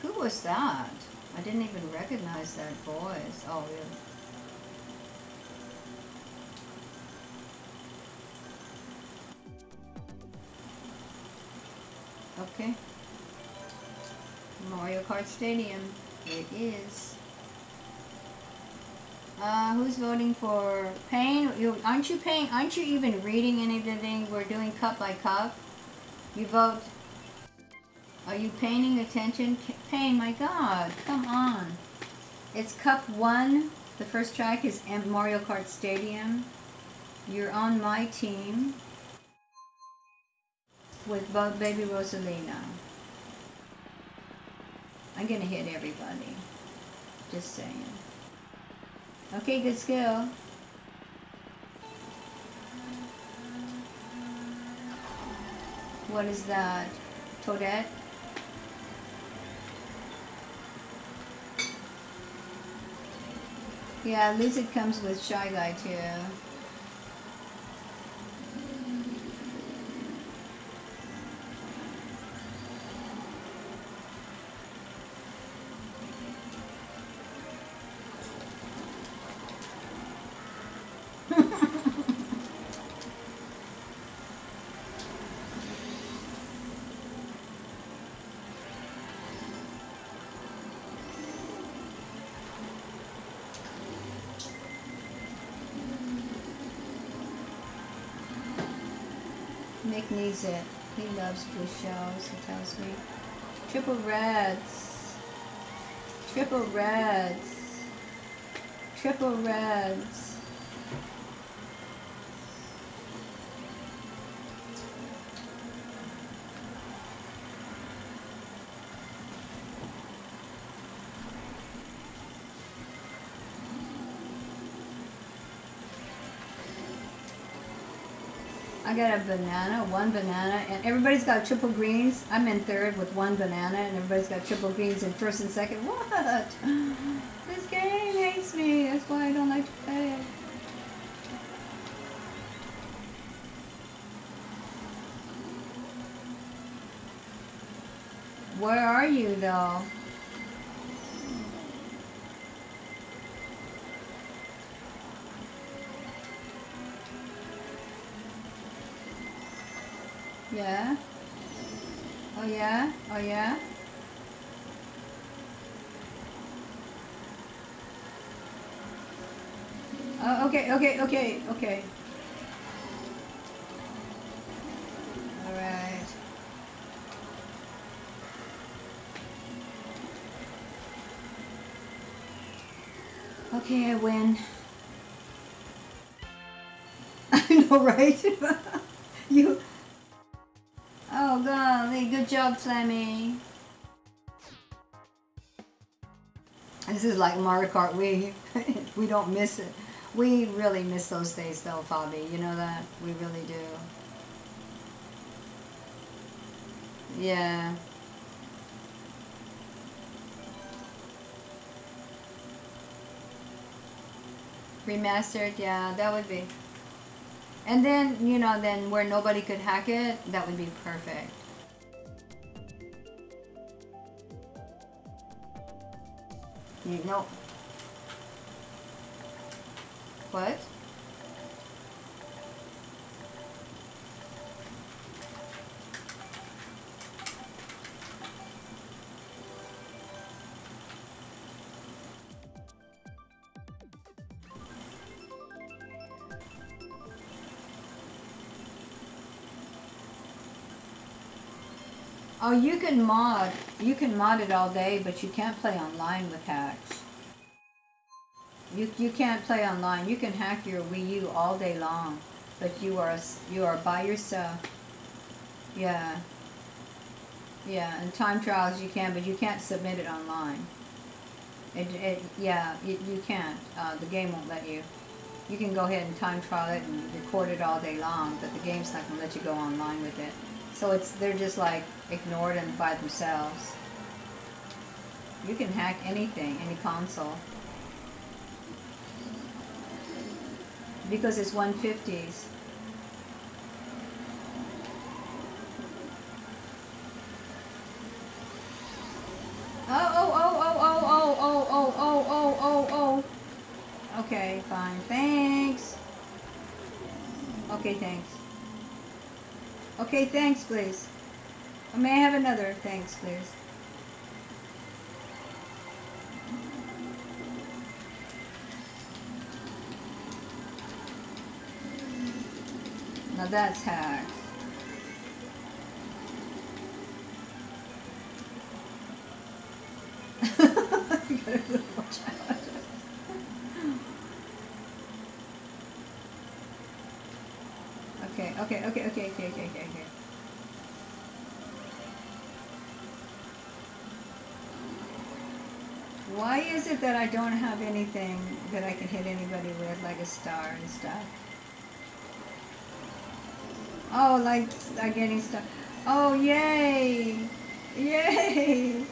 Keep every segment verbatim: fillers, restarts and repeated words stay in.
Who was that? I didn't even recognize that voice. Oh, yeah. Okay. Mario Kart Stadium. It is. Uh, who's voting for Payne? You aren't you paying? Aren't you even reading anything? We're doing cup by cup. You vote. Are you paying attention? Payne, my God, come on. It's Cup One. The first track is Mario Kart Stadium. You're on my team with both Baby Rosalina. I'm gonna hit everybody. Just saying. Okay, good skill. What is that? Toadette? Yeah, Lizard comes with Shy Guy too. Nick needs it. He loves blue shells, he tells me. Triple reds. Triple reds. Triple reds. I got a banana, one banana, and everybody's got triple greens. I'm in third with one banana, and everybody's got triple greens in first and second. What? This game hates me. That's why I don't like to play it. Where are you, though? Yeah. Oh yeah. Oh yeah. Oh, okay, okay, okay, okay. All right. Okay, I win. I know, right? You. Oh, golly, good job, Flemmy. This is like Mario Kart. We we don't miss it. We really miss those days, though, Fabi. You know that? We really do. Yeah. Remastered, yeah, that would be. And then, you know, then where nobody could hack it, that would be perfect. You know. What? Oh, you can mod. You can mod it all day, but you can't play online with hacks. You you can't play online. You can hack your Wii U all day long, but you are you are by yourself. Yeah. Yeah, and time trials you can, but you can't submit it online. It, it yeah, you, you can't. Uh, the game won't let you. You can go ahead and time trial it and record it all day long, but the game's not gonna let you go online with it. So it's they're just like ignored and by themselves. You can hack anything, any console. Because it's one fifties. Oh, oh, oh, oh, oh, oh, oh, oh, oh, oh, oh, oh. Okay, fine. Thanks. Okay, thanks. Okay, thanks, please. May I have another? Thanks, please. Now that's hacks. You gotta watch out. Okay, okay, okay, okay, okay, okay, okay, okay. Why is it that I don't have anything that I can hit anybody with, like a star and stuff? Oh, like I'm getting stuff. Oh, yay! Yay!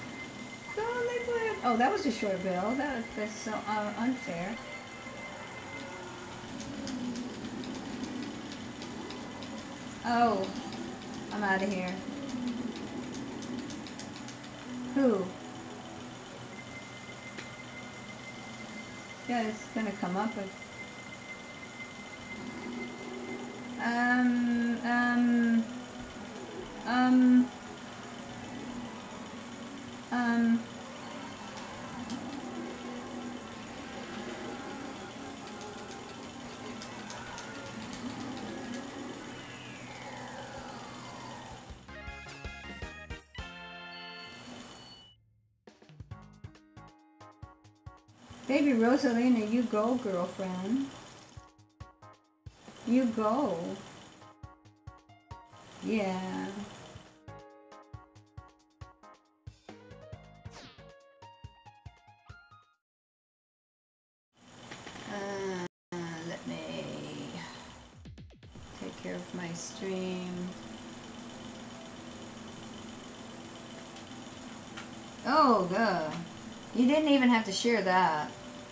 Oh, that was a short bill. That, that's so uh, unfair. Oh, I'm out of here. Who? Yeah, it's gonna come up with. Um, um, um, um. Baby Rosalina, you go, girlfriend. You go. Yeah. Uh, let me take care of my stream. Oh, God. You didn't even have to share that.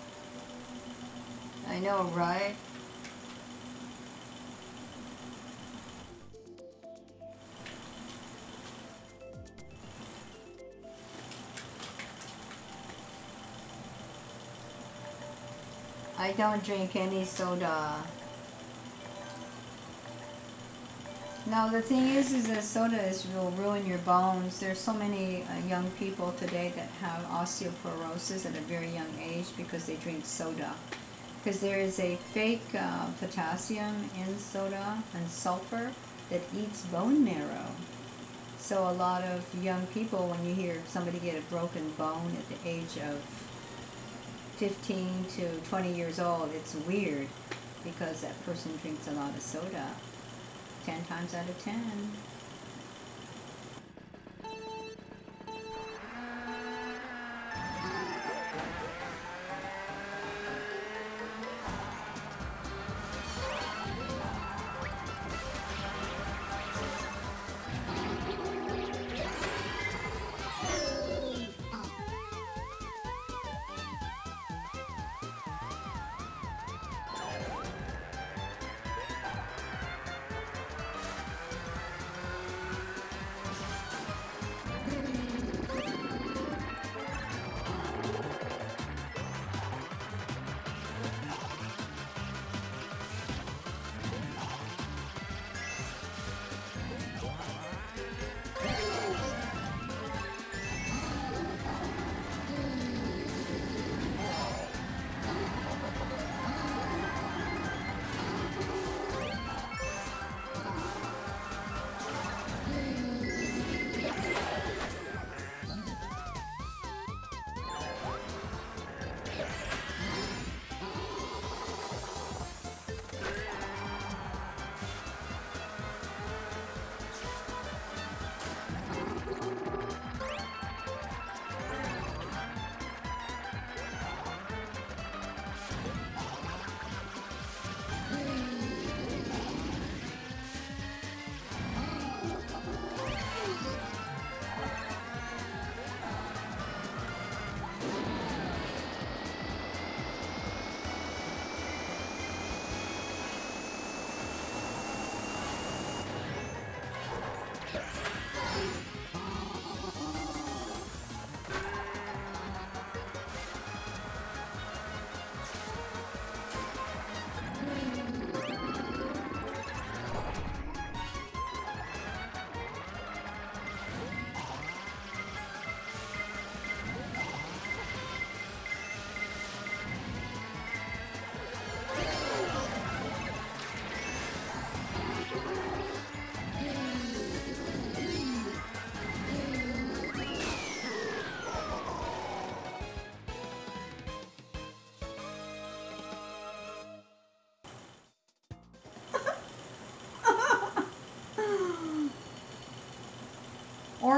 I know, right? I don't drink any soda. No, the thing is, is that soda is will ruin your bones. There's so many uh, young people today that have osteoporosis at a very young age because they drink soda. Because there is a fake uh, potassium in soda and sulfur that eats bone marrow. So a lot of young people, when you hear somebody get a broken bone at the age of fifteen to twenty years old, it's weird because that person drinks a lot of soda. ten times out of ten.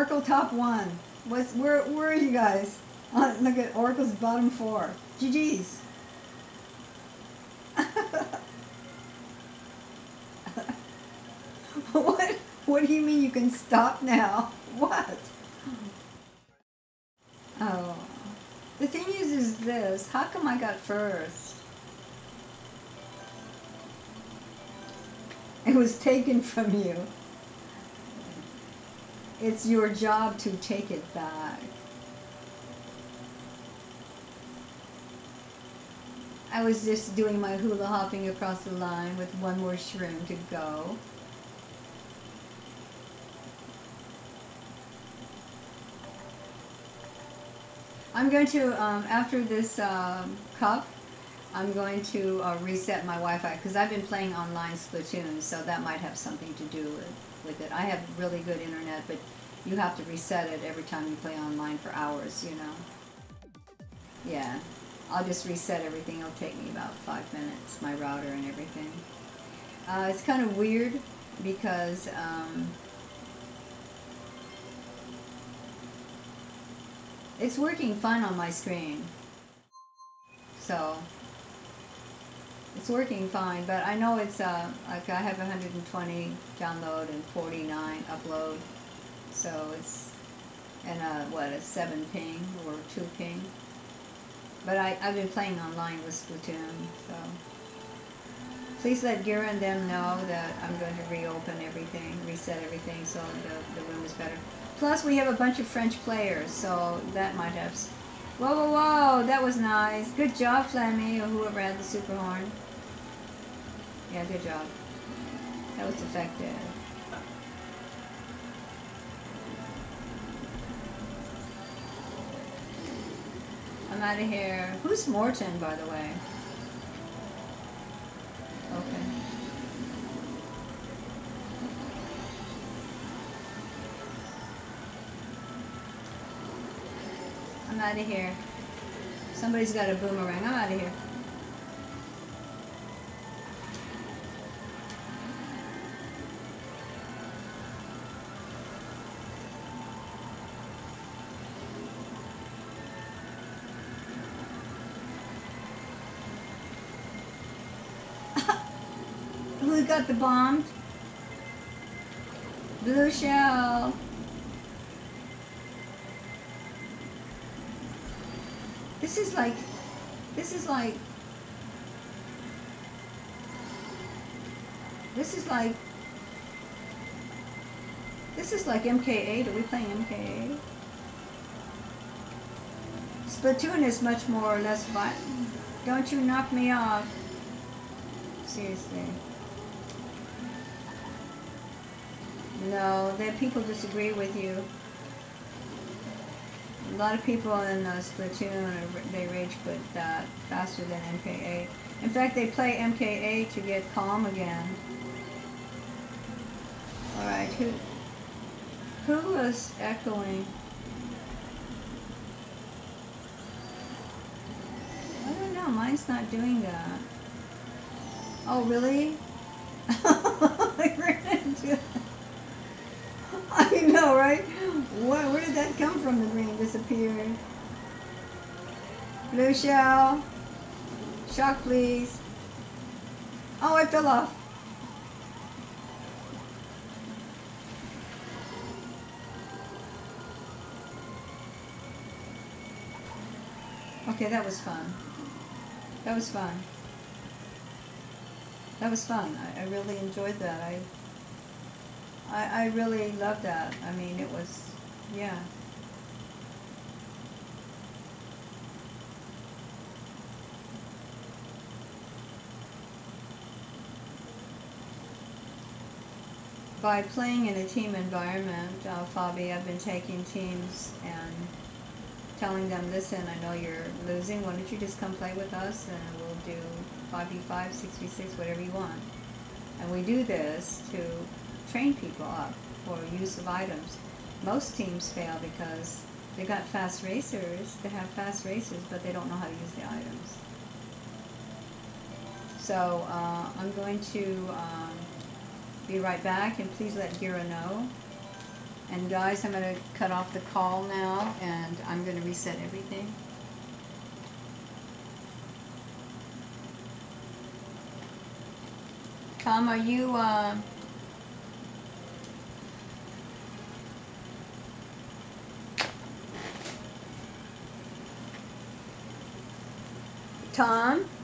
Oracle top one. What's where? Where are you guys? Uh, look at Oracle's bottom four. G G's. What? What do you mean you can stop now? What? Oh. The thing is, is this. How come I got first? It was taken from you. It's your job to take it back. I was just doing my hula hopping across the line with one more shroom to go. I'm going to, um, after this um, cup, I'm going to uh, reset my Wi-Fi because I've been playing online Splatoon, so that might have something to do with, with it. I have really good internet, but you have to reset it every time you play online for hours, you know. Yeah, I'll just reset everything. It'll take me about five minutes, my router and everything. Uh, it's kind of weird because um, it's working fine on my screen. So it's working fine, but I know it's uh, like I have one hundred twenty download and forty-nine upload, so it's and a what a seven ping or two ping. But I I've been playing online with Splatoon, so please let Gira and them know that I'm going to reopen everything, reset everything, so the the room is better. Plus, we have a bunch of French players, so that might have. Whoa, whoa, whoa! That was nice. Good job, Flammy, or whoever had the super horn. Yeah, good job. That was effective. I'm out of here. Who's Morton, by the way? Okay. I'm out of here. Somebody's got a boomerang. I'm out of here. Who got the bomb? Blue shell. This is like, this is like, this is like, this is like M K eight. Are we playing M K eight? Splatoon is much more or less violent. Don't you knock me off. Seriously. No, that people disagree with you. A lot of people in uh, Splatoon, they rage quit that faster than M K eight. In fact, they play M K eight to get calm again. Alright, who, who was echoing? I don't know, mine's not doing that. Oh, really? I ran into it. I know, right? What, where did that come from? The green disappeared. Blue shell. Shock, please. Oh, I fell off. Okay, that was fun. That was fun. That was fun. I, I really enjoyed that. I, I I really loved that. I mean, it was, yeah. By playing in a team environment, uh, Fabi, I've been taking teams and telling them, listen, I know you're losing, why don't you just come play with us and we'll do five v five, six v six, whatever you want. And we do this to train people up for use of items. Most teams fail because they got fast racers, they have fast racers, but they don't know how to use the items. So uh, I'm going to um, be right back, and please let Gira know. And guys, I'm going to cut off the call now, and I'm going to reset everything. Tom, are you, uh, Tom?